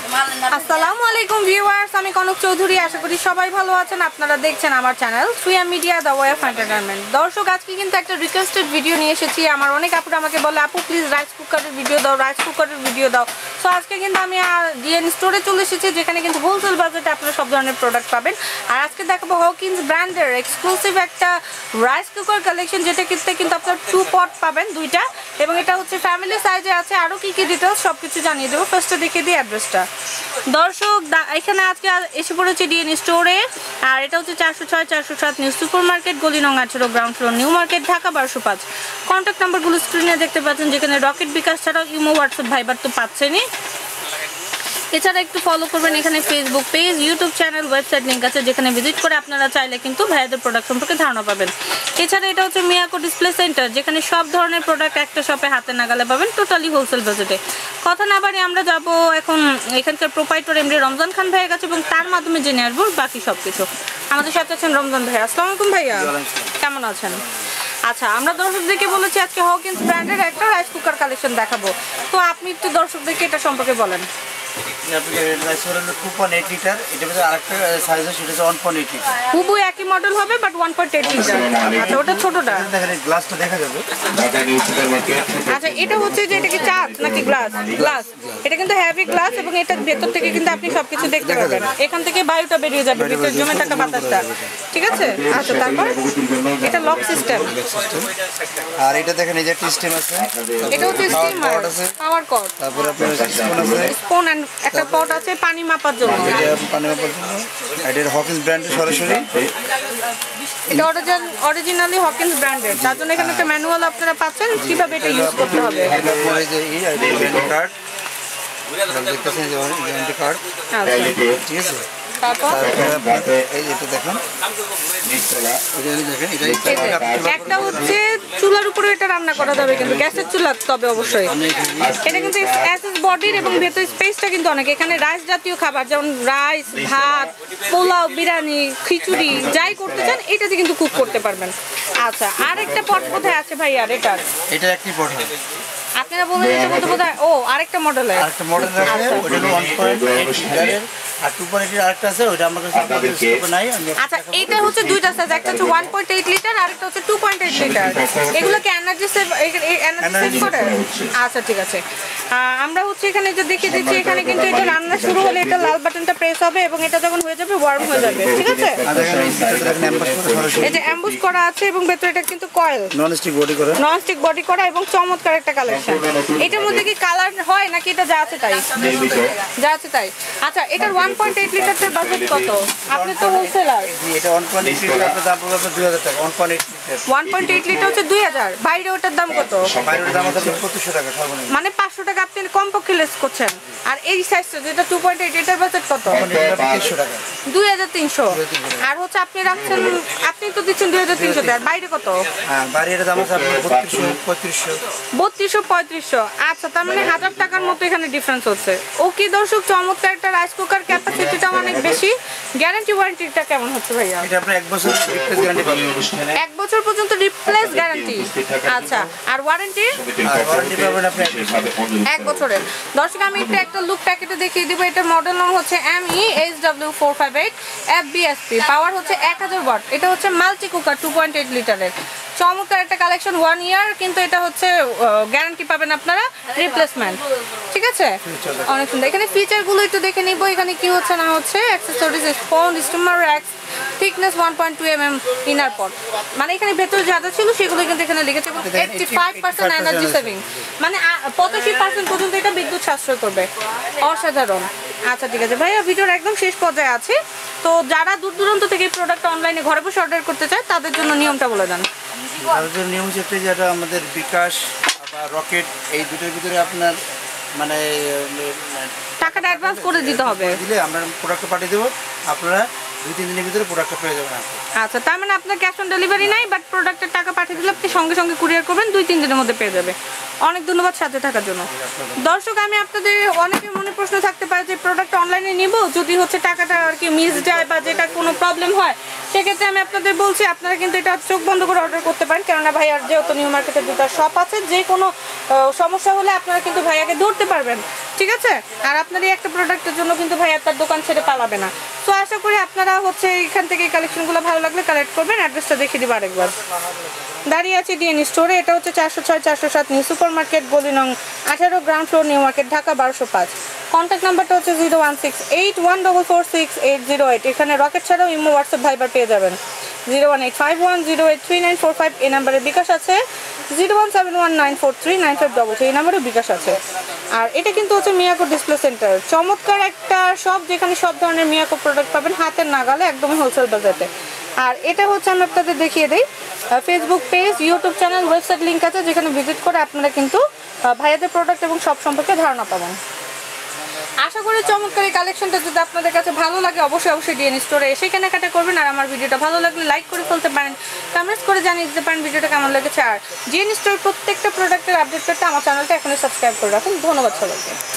আসসালামু আলাইকুম ভিউয়ার্স, আমি কনক চৌধুরী। আশা করি সবাই ভালো আছেন। আপনারা দেখছেন আমার চ্যানেল সুইয়া media the way of entertainment. দর্শক, আজকে কিন্তু একটা রিকোয়েস্টেড ভিডিও নিয়ে এসেছি। আমার অনেক আপুরা আমাকে বলে, আপু প্লিজ রাইস কুকারের ভিডিও দাও, রাইস কুকারের ভিডিও দাও। সো আজকে কিন্তু আমি ডিএন স্টোরে চলে এসেছি, যেখানে কিন্তু হোলসেল বাজেটে আপনারা সব ধরনের প্রোডাক্ট পাবেন। আর আজকে দেখাবো হকিন্স ব্র্যান্ডের এক্সক্লুসিভ একটা রাইস কুকার কালেকশন, যেটা কিন্তু আপনার 2 পট পাবেন, 2টা, এবং এটা হচ্ছে ফ্যামিলি সাইজে আছে। আরও কি কি ডিটেলস সব কিছু জানিয়ে দেবো। ফার্স্টে দেখিয়ে দিই অ্যাড্রেসটা। দর্শক, এখানে আজকে এসে পড়েছে ডিএন স্টোরে। আর এটা হচ্ছে 406-407 নিউ সুপার মার্কেট, গলি নং 18, ground floor, new market, Dhaka 1205। Contact নাম্বারগুলো স্ক্রিনে দেখতে পাচ্ছেন, যেখানে রকেট, বিকাশ ছাড়াও ইমো, হোয়াটসঅ্যাপ, ভাইবার তো পাচ্ছেনই। এছাড়া একটু ফলো করবেন এখানে Facebook page, YouTube channel, website link আছে, যেখানে ভিজিট করে আপনারা চাইলে কিন্তু ভাইয়াদের প্রোডাক্ট সম্পর্কে ধারণা পাবেন। এছাড়া এটা হচ্ছে মিয়াকো ডিসপ্লে সেন্টার, যেখানে সব ধরনের প্রোডাক্ট একটা শপে হাতে নাগালে পাবেন, টোটালি হোলসেল বাজেটে। কথা না বাড়ি আমরা যাব এখন এখানকার প্রোপাইটর এমডি রমজান খান ভাইয়ের কাছে, এবং তার মাধ্যমে জেনে আসবো বাকি সব কিছু। আমাদের সাথে আছেন রমজান ভাই। আসসালামু আলাইকুম ভাইয়া, কেমন আছেন? আচ্ছা, আমরা দর্শকদেরকে বলেছি আজকে হকিন্স ব্র্যান্ডের একটা রাইস কুকার কালেকশন দেখাবো। তো আপনি একটু দর্শকদেরকে এটা সম্পর্কে বলেন। খুবই একই মডেল হবে, বাট 1.8 লিটার। আচ্ছা, ওটা ছোটটা। আচ্ছা, এটা হচ্ছে যে এটা কি চাট নাকি গ্লাস? গ্লাস। এটা কিন্তু হেভি গ্লাস, এবং এটার ভেতর থেকে কিন্তু আপনি সবকিছু দেখতে পাবেন। এখান থেকে বায়ুটা বেরিয়ে যাবে, ভিতরে জমে থাকা বাতাসটা। ঠিক আছে। আচ্ছা, তারপর এটা লক সিস্টেম। আর এটা দেখেন, এই যে সিস্টেম আছে, এটা হচ্ছে স্টিমার, পাওয়ার কর্ড, তারপর আপনার স্পুন আছে, স্পুন এন্ড একটা পট আছে পানি মাপার জন্য। এটা পানি মাপার জন্য। এটা হকিন্স ব্র্যান্ডের সরাসরি, এটা অরিজিনালি হকিন্স ব্র্যান্ডের, তার জন্য এখানে একটা ম্যানুয়াল আপনারা পাচ্ছেন কিভাবে এটা ইউজ করতে হবে। এটা পরে যে এই আইডেন্টি কার্ড দেখতেছেন, যে আইডেন্টি কার্ড, ঠিক আছে। তারপর এই যেটা দেখেন, একটা হচ্ছে চুলার উপরে এটা রান্না করা যাবে, কিন্তু গ্যাসের চুলা তবে অবশ্যই। এটা কিন্তু এসএস বডির, এবং ভেতর স্পেসটা কিন্তু অনেক। এখানে রাইস জাতীয় খাবার, যেমন রাইস, ভাত, পোলাও, বিরিয়ানি, খিচুড়ি যাই করতে চান এটাতে কিন্তু কুক করতে পারবেন। আচ্ছা, আর একটা পট কোথায় আছে ভাই? আর এটা একটি পট হবে। আপনারা বললেন এটা মধ্যে বোধহয় আরেকটা মডেল আছে, আরেকটা মডেল আছে, ওটা 1.8 লিটারের, আর 2.8 আরেকটা আছে, ওটা আমার কাছে নাই। আচ্ছা, এইটা হচ্ছে দুইটা সাইজ, একটা হচ্ছে 1.8 লিটার আর একটা হচ্ছে 2.8 লিটার। এগুলো কি এনার্জি সেভ করে? আচ্ছা, ঠিক আছে। আমরা হচ্ছে এখানে যে দেখিয়ে দিচ্ছি, এখানে কিন্তু এটা রান্না শুরু হলে এটা লাল বাটনটা প্রেস হবে, এবং এটা যখন হয়ে যাবে ওয়ার্ম হয়ে যাবে। ঠিক আছে। এই যে অ্যাম্বুশ করা আছে, এবং ভেতরে এটা কিন্তু কয়েল, ননস্টিক বডি করা, এবং চমৎকার একটা কালেকশন। এটার মধ্যে কি কালার হয় নাকি এটা যা আছে তাই? যা আছে তাই। আচ্ছা, এটার 1.8 লিটারের বাজেট কত? আপনি তো হোলসেলার। এটা 1.8 লিটার, আপনার দাম পড়বে 2000 টাকা। 1.8 লিটার হচ্ছে 2000। বাইরে ওটার দাম কত? বাইরের দাম হচ্ছে 2500 টাকা সর্বনিম্ন, মানে 500 টাকা আপনি কমপক্ষে লেস করছেন। আর এই সাইজটা যেটা 2.8, এটার বাজেট কত? 2300 টাকা। 2300। আর হচ্ছে আপনি রাখছেন, আপনি তো দিচ্ছেন 2300 টাকা। বাইরে কত? হ্যাঁ, বাইরের দাম হচ্ছে আপনার 3200-3500। আচ্ছা, তার মানে 1000 টাকার মতো এখানে ডিফারেন্স হচ্ছে। ওকে দর্শক, চমৎকার একটা রাইস কুকার, ক্যাপাসিটিটা অনেক বেশি। গ্যারান্টি ওয়ারেন্টিটা কেমন হচ্ছে ভাইয়া? এটা আপনার 1 বছর রিপ্লেস গ্যারান্টি পাবেন। 1 বছর পর্যন্ত রিপ্লেস গ্যারান্টি। আচ্ছা, আর ওয়ারেন্টি? ওয়ারেন্টি পাবেন আপনি 1 বছরের। দর্শক, আমি একটা লুক প্যাকেটে দেখিয়ে দিব। এটার মডেল নাম হচ্ছে MEHW458 FBSP, পাওয়ার হচ্ছে 1000 ওয়াট। এটা হচ্ছে মাল্টি কুকার 2.8 লিটারের। চমৎকার একটা কালেকশন, 1 ইয়ার, কিন্তু এটা হচ্ছে গ্যারান্টি পাবেন আপনারা, রিপ্লেসমেন্ট। ঠিক আছে, অনেক সুন্দর। এখানে ফিচারগুলো একটু দেখে নিব, এখানে কি হচ্ছে না হচ্ছে। Accessories, spoon, steamer racks, thickness 1.2 mm, inner pot. মানে এখানে ভেতরে যা যা ছিল সেগুলো কিন্তু এখানে লিখেছে। 85% এনার্জি সেভিং, মানে 85% পর্যন্ত এটা বিদ্যুৎ সাশ্রয় করবে। অসাধারণ। আচ্ছা, ঠিক আছে ভাইয়া, ভিডিওর একদম শেষ পর্যায়ে আছে। তো যারা দূর দূরান্ত থেকে প্রোডাক্ট অনলাইনে ঘরে বসে অর্ডার করতে চায়, তাদের জন্য নিয়মটা বলে দেন। তাদের নিয়ম হচ্ছে যেটা আমাদের বিকাশ বা রকেট, এই দুটোর ভিতরে আপনার মানে টাকাটা অ্যাডভান্স করে দিতে হবে। দিলে আমরা প্রোডাক্টটা পাঠিয়ে দেবো, আপনারা 2-3 দিনের ভিতরে প্রোডাক্টটা পেয়ে যাবেন। আচ্ছা, তার মানে আপনার ক্যাশ অন ডেলিভারি নাই, বাট প্রোডাক্টের টাকা পাঠিয়ে দিলে আপনি সঙ্গে সঙ্গে কুরিয়ার করবেন, 2-3 দিনের মধ্যে পেয়ে যাবে। অনেক ধন্যবাদ সাথে থাকার জন্য। দর্শক, আমি আপনাদের অনেকের মনে প্রশ্ন থাকতে পারে যে প্রোডাক্ট অনলাইনে নিব, যদি হচ্ছে টাকাটা আর কি মিস যায় বা যেটা কোনো প্রবলেম হয়, সেক্ষেত্রে আমি আপনাদের বলছি আপনারা কিন্তু এটা চোখ বন্ধ করে অর্ডার করতে পারেন। কেননা ভাইয়ার যেহেতু নিউ মার্কেটে দুটো শপ আছে, যে কোনো সমস্যা হলে আপনারা কিন্তু ভাইয়াকে ধরতে পারবেন, ঠিক আছে? আর আপনার এই একটা প্রোডাক্টের জন্য কিন্তু ভাইয়া তার দোকান ছেড়ে পালাবে না। তো আশা করি আপনারা হচ্ছে এখান থেকে কালেকশনগুলো ভালো লাগলে কালেক্ট করবেন। অ্যাড্রেসটা দেখিয়ে দিব আরেকবার। দাঁড়িয়ে আছি ডিএন স্টোরে, এটা হচ্ছে 406-407 নিউ সুপার মার্কেট, গলি নং 18, ground floor, new market, Dhaka 1205। Contact নাম্বারটা হচ্ছে 01681446808। এখানে রকেট ছাড়াও ইমো, হোয়াটসঅ্যাপ, ভাইবার পেয়ে যাবেন। 01851083945 এই নাম্বারে বিকাশ আছে। 01719439522 এই নাম্বারে বিকাশ আছে। আর এটা কিন্তু হচ্ছে মিয়াকো ডিসপ্লে সেন্টার, চমৎকার একটা শপ যেখানে সব ধরনের মিয়াকো প্রোডাক্ট পাবেন হাতের নাগালে, একদমই হোলসেল বাজারে। আর এটা হচ্ছে আমি আপনাদের দেখিয়ে দিই Facebook page, YouTube channel, website link আছে, যেখানে ভিজিট করে আপনারা কিন্তু ভাইয়াদের প্রোডাক্ট এবং সব সম্পর্কে ধারণা পাবেন। আশা করি চমৎকার এই কালেকশনটা যদি আপনাদের কাছে ভালো লাগে অবশ্যই ডিএন স্টোরে এসে কেনাকাটা করবেন। আর আমার ভিডিওটা ভালো লাগলে লাইক করে ফেলতে পারেন, কমেন্টস করে জানিয়ে দিতে পারেন ভিডিওটা কেমন লেগেছে। আর ডিএন স্টোরের প্রত্যেকটা প্রোডাক্টের আপডেট পেতে আমার চ্যানেলটা এখনই সাবস্ক্রাইব করে রাখুন। ধন্যবাদ সবাইকে।